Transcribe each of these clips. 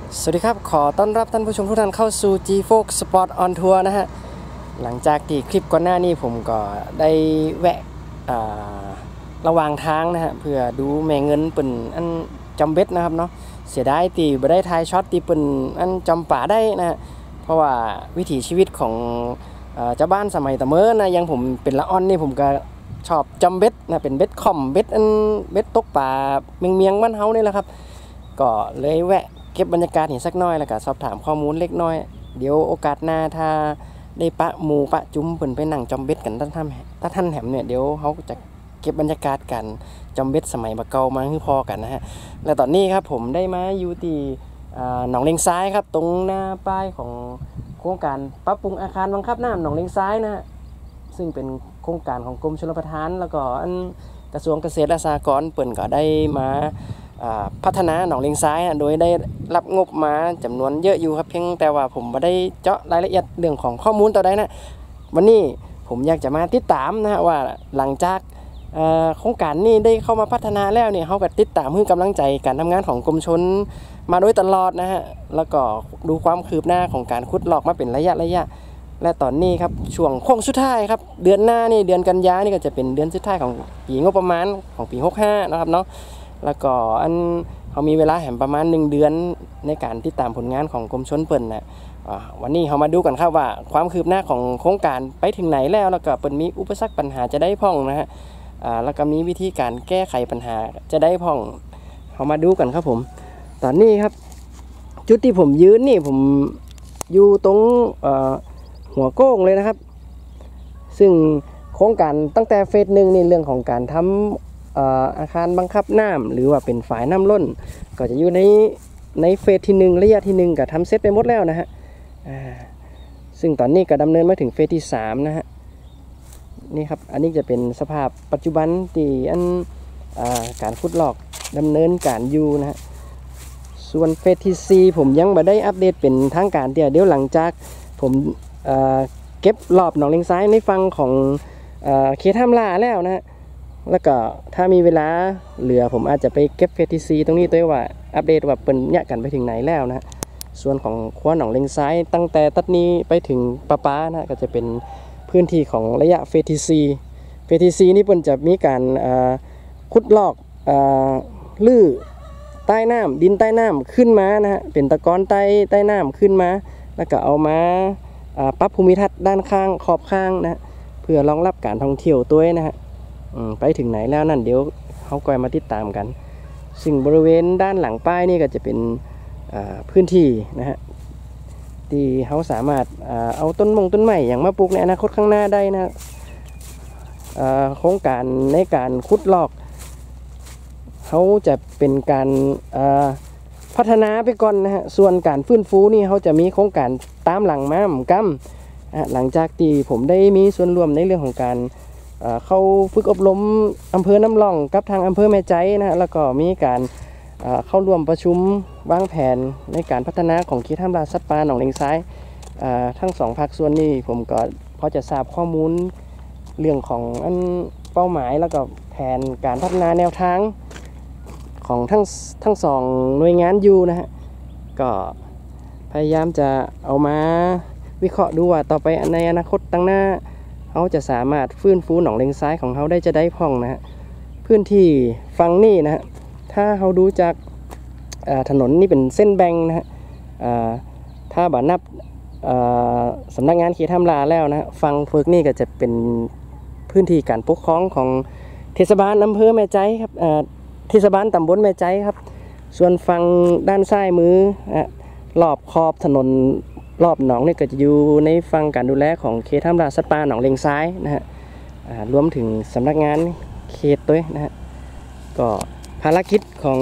สวัสดีครับขอต้อนรับท่านผู้ชมทุกท่านเข้าสู่ G-Fox Sport on Tour นะฮะหลังจากที่คลิปก่อนหน้านี้ผมก็ได้แวะระหว่างทางนะฮะเพื่อดูแม่เงินเป็นอันจำเบ็ดนะครับเนาะเสียดายตีบ่ได้ถ่ายช็อตที่เป็นอันจำป่าได้นะฮะเพราะว่าวิถีชีวิตของเจ้าบ้านสมัยตะเมินนะยังผมเป็นละอ่อนนี่ผมก็ชอบจำเบ็ดนะเป็นเบ็ดคอมเบ็ดอันเบ็ดตกป่าเมียงบ้านเฮานี่แหละครับก็เลยแวะเก็บบรรยากาศเห็นสักน้อยแล้วก็สอบถามข้อมูลเล็กน้อยเดี๋ยวโอกาสหน้าถ้าได้ปะหมู่ปะจุ้มเพิ่นไปนั่งจอมเบ็ดกันท่านแหมเนี่ยเดี๋ยวเขาจะเก็บบรรยากาศกันจอมเบ็ดสมัยบะเก่ามาให้พอกันนะฮะและตอนนี้ครับผมได้มาอยู่ที่หนองเลงซ้ายครับตรงหน้าป้ายของโครงการปรับปรุงอาคารบังคับน้ำหนองเลงซ้ายนะฮะซึ่งเป็นโครงการของกรมชลประทานแล้วก็อันกระทรวงเกษตรและสหกรณ์เปิ่นก็ได้มาพัฒนาหนองเลงซ้ายโดยได้รับงบมาจำนวนเยอะอยู่ครับเพียงแต่ว่าผมไม่ได้เจาะรายละเอียดเรื่องของข้อมูลต่อใดนะวันนี้ผมอยากจะมาติดตามนะฮะว่าหลังจากโครงการนี้ได้เข้ามาพัฒนาแล้วเนี่ยเขาก็ติดตามให้กำลังใจการทำงานของกรมชลมาโดยตลอดนะฮะแล้วก็ดูความคืบหน้าของการขุดลอกมาเป็นระยะและตอนนี้ครับช่วงโค้งสุดท้ายครับเดือนหน้านี่เดือนกันยานี่ก็จะเป็นเดือนสุดท้ายของปีงบประมาณของปี65นะครับเนาะแล้วก็อันเขามีเวลาแหมประมาณ1เดือนในการติดตามผลงานของกรมชลเปิ่นนะวันนี้เขามาดูกันครับว่าความคืบหน้าของโครงการไปถึงไหนแล้วก็เปิ่นมีอุปสรรคปัญหาจะได้พ่องนะฮะแล้วก็มีวิธีการแก้ไขปัญหาจะได้พ่องเขามาดูกันครับผมตอนนี้ครับจุดที่ผมยืนนี่ผมอยู่ตรงหัวโก้งเลยนะครับซึ่งโครงการตั้งแต่เฟส1นี่เรื่องของการทำอาคารบังคับน้ำหรือว่าเป็นฝายน้ำล้นก็จะอยู่ในเฟสที่1ระยะที่1ก็ทำเสร็จไปหมดแล้วนะฮะซึ่งตอนนี้ก็ดำเนินมาถึงเฟสที่3นะฮะนี่ครับอันนี้จะเป็นสภาพปัจจุบันที่การขุดลอกดำเนินการอยู่นะฮะส่วนเฟสที่4ผมยังไม่ได้อัปเดตเป็นทางการเดี๋ยวหลังจากผมเก็บรอบหนองเลงซ้ายในฝั่งของเขตห้ามล่าแล้วนะฮะแล้วก็ถ้ามีเวลาเหลือผมอาจจะไปเก็บเฟสที่4ตรงนี้ตัวว่าอัปเดตว่าเป็นเนี่ยกันไปถึงไหนแล้วนะส่วนของครัวหนองเลงซ้ายตั้งแต่ตัดนี้ไปถึงป้านะก็จะเป็นพื้นที่ของระยะเฟสที่4นี่เพิ่นจะมีการขุดลอกลื้อใต้น้ำดินใต้น้ำขึ้นมานะฮะเป็นตะกอนใต้น้ำขึ้นมาแล้วก็เอามาปรับภูมิทัศน์ด้านข้างขอบข้างนะเพื่อรองรับการท่องเที่ยวตัวนะฮะไปถึงไหนแล้วนั่นเดี๋ยวเขาก็มาติดตามกันสิ่งบริเวณด้านหลังป้ายนี่ก็จะเป็นพื้นที่นะฮะที่เขาสามารถเอาต้นไม้อย่างมาปลูกในอนาคตข้างหน้าได้นะโครงการในการขุดลอกเขาจะเป็นการพัฒนาไปก่อนนะฮะส่วนการฟื้นฟูนี่เขาจะมีโครงการตามหลังมาเหมือนกันหลังจากที่ผมได้มีส่วนร่วมในเรื่องของการเข้าฝึกอบรมอำเภอน้ำร่องกับทางอำเภอแม่ใจนะฮะแล้วก็มีการเข้าร่วมประชุมวางแผนในการพัฒนาของเขตห้ามล่าสัตว์ป่าหนองเลงซ้ายทั้ง2ภาคส่วนนี้ผมก็พอจะทราบข้อมูลเรื่องของอันเป้าหมายแล้วก็แผนการพัฒนาแนวทางของทั้ง2หน่วยงานอยู่นะฮะก็พยายามจะเอามาวิเคราะห์ดูว่าต่อไปในอนาคตตั้งหน้าเขาจะสามารถฟื้นฟูหนองเลงซ้ายของเขาได้จะได้พ่องนะฮะพื้นที่ฝั่งนี้นะฮะถ้าเขาดูจากถนนนี่เป็นเส้นแบ่งนะฮะถ้าบัดนับสำนักงานเขตห้ามล่าแล้วนะฝั่งเพิกนี่ก็จะเป็นพื้นที่การปกครองของเทศบาลอำเภอแม่ใจครับเทศบาลตำบลแม่ใจครับส่วนฝั่งด้านซ้ายมือรอบขอบถนนรอบหนองนี่ก็จะอยู่ในฝั่งการดูแลของเขตห้ามล่าสัตว์ป่าหนองเลงซ้ายนะฮะรวมถึงสำนักงานเขตด้วยนะฮะก็ภารกิจของ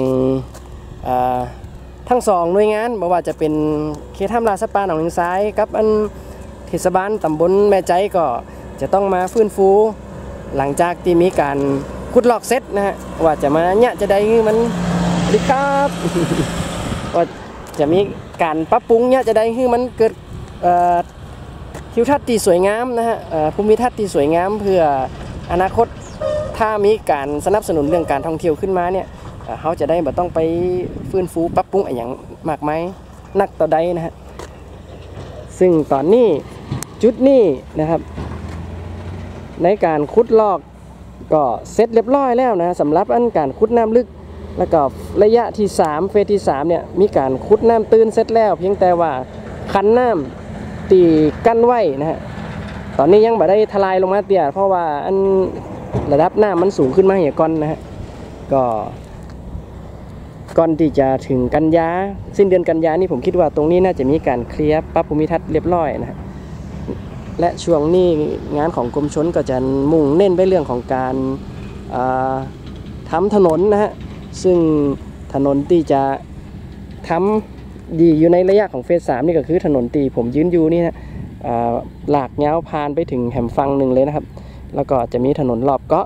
ทั้ง2หน่วยงานไม่ว่าจะเป็นเขตห้ามล่าสัตว์ป่าหนองเลงซ้ายกับอันเทศบาลตำบลแม่ใจก็จะต้องมาฟื้นฟูหลังจากที่มีการขุดลอกเสร็จนะฮะว่าจะมาเนี่ยจะได้มันดีครับว่าจะมีการปรับปรุงเนี่ยจะได้ให้มันเกิดทิวทัศน์ที่สวยงามนะฮะภูมิทัศน์ที่สวยงามเพื่ออนาคตถ้ามีการสนับสนุนเรื่องการท่องเที่ยวขึ้นมาเนี่ยเขาจะได้ไม่ต้องไปฟื้นฟูปรับปรุงอะไรอย่างมากมายนักต่อใดนะฮะซึ่งตอนนี้จุดนี้นะครับในการขุดลอกก็เสร็จเรียบร้อยแล้วนะสำหรับอันการขุดน้ำลึกแล้วก็ระยะที่3เฟสที่3เนี่ยมีการขุดน้ำตื้นเสร็จแล้วเพียงแต่ว่าคันน้ำตีกั้นไว้นะฮะตอนนี้ยังไม่ได้ทลายลงมาเตี่ยเพราะว่าอันระดับน้ำมันสูงขึ้นมาเหี่ยก่อนนะฮะก็ก่อนที่จะถึงกันยาสิ้นเดือนกันยานี่ผมคิดว่าตรงนี้น่าจะมีการเคลียร์ปรับภูมิทัศน์เรียบร้อยนะฮะและช่วงนี้งานของกรมชลก็จะมุ่งเน้นไปเรื่องของการทำถนนนะฮะซึ่งถนนที่จะทำดีอยู่ในระยะของเฟส3นี่ก็คือถนนที่ผมยืนอยู่นี่นะหลากยาวผ่านไปถึงแหมฝั่งหนึ่งเลยนะครับแล้วก็จะมีถนนรอบเกาะ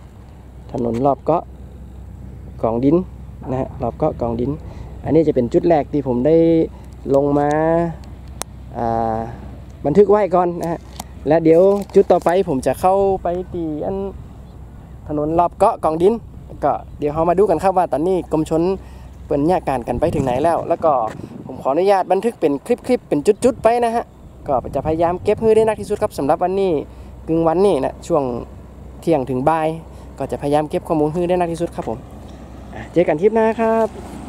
กองดินนะฮะรอบเกาะกองดินอันนี้จะเป็นจุดแรกที่ผมได้ลงมาบันทึกไว้ก่อนนะฮะและเดี๋ยวจุดต่อไปผมจะเข้าไปตีอันถนนรอบเกาะกองดินก็เดี๋ยวเรามาดูกันครับว่าตอนนี้กรมชลเปิดยาการกันไปถึงไหนแล้วก็ผมขออนุญาตบันทึกเป็นคลิปเป็นจุดๆไปนะฮะก็จะพยายามเก็บให้ได้นักที่สุดครับสำหรับวันนี้กึ่งวันนี้นะช่วงเที่ยงถึงบ่ายก็จะพยายามเก็บข้อมูลให้ได้นักที่สุดครับผมเจอกันคลิปหน้าครับ